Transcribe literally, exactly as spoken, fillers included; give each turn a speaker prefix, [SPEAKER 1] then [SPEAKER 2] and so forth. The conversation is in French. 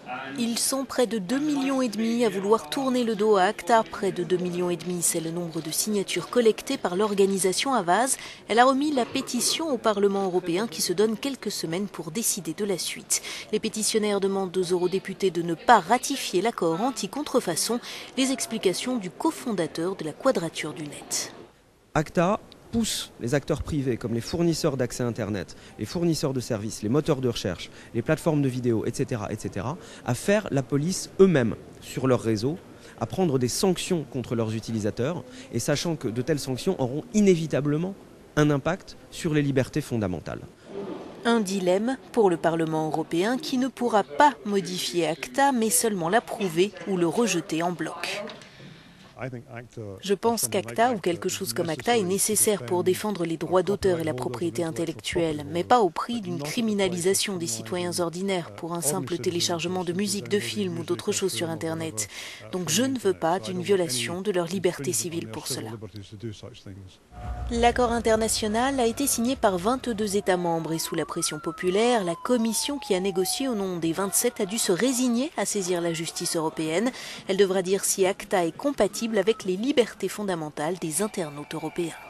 [SPEAKER 1] Ils sont près de deux millions et demi à vouloir tourner le dos à ACTA. Près de deux millions et demi, c'est le nombre de signatures collectées par l'organisation Avaaz. Elle a remis la pétition au Parlement européen qui se donne quelques semaines pour décider de la suite. Les pétitionnaires demandent aux eurodéputés de ne pas ratifier l'accord anti-contrefaçon. Les explications du cofondateur de la Quadrature du Net.
[SPEAKER 2] ACTA pousse les acteurs privés comme les fournisseurs d'accès Internet, les fournisseurs de services, les moteurs de recherche, les plateformes de vidéos, et cetera, et cetera, à faire la police eux-mêmes sur leur réseau, à prendre des sanctions contre leurs utilisateurs, et sachant que de telles sanctions auront inévitablement un impact sur les libertés fondamentales.
[SPEAKER 1] Un dilemme pour le Parlement européen qui ne pourra pas modifier ACTA, mais seulement l'approuver ou le rejeter en bloc. Je pense qu'ACTA ou quelque chose comme ACTA est nécessaire pour défendre les droits d'auteur et la propriété intellectuelle, mais pas au prix d'une criminalisation des citoyens ordinaires pour un simple téléchargement de musique, de films ou d'autres choses sur Internet. Donc je ne veux pas d'une violation de leur liberté civile pour cela. L'accord international a été signé par vingt-deux États membres et sous la pression populaire, la Commission qui a négocié au nom des vingt-sept a dû se résigner à saisir la justice européenne. Elle devra dire si ACTA est compatible avec les libertés fondamentales des internautes européens.